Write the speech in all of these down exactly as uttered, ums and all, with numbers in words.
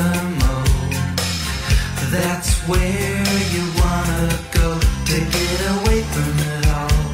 Kokomo. That's where you wanna go to get away from it all.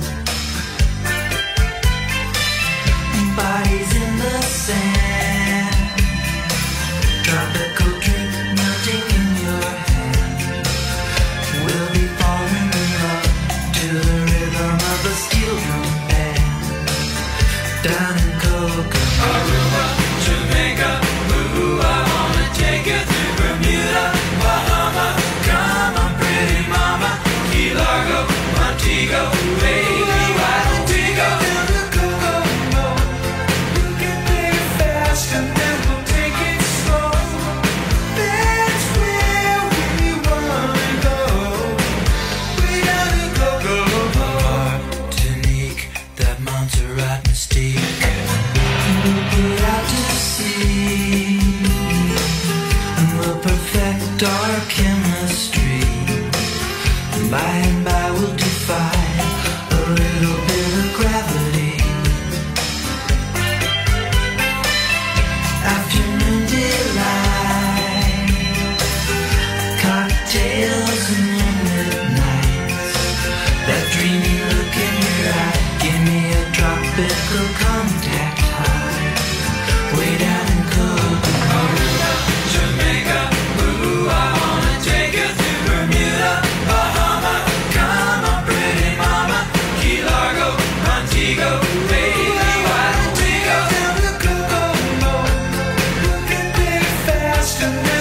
Bodies in the sand, tropical drink melting in your hand. We'll be falling in love to the rhythm of a steel drum band. Down in Kokomo, Aruba, Jamaica, ooh, I wanna take you through Bermuda, Bahama. Come on, pretty mama, Key Largo, Montego, baby, why don't we go down to Kokomo? We'll get there fast and then we'll take it slow. That's where we wanna go, way down to Kokomo. Martinique, that Montserrat mystique. We'll put out to sea, and we'll perfect our chemistry. By and by we'll defy a little bit of gravity. Afternoon delight, cocktails and moonlit nights. That dreamy look in your eye, give me a tropical contact high. Way down in Kokomo, Aruba, Jamaica, ooh, I wanna take you through Bermuda, Bahama. Come on, pretty mama, Key Largo, Montego, baby, why don't we go down to Kokomo? We'll get there fast and then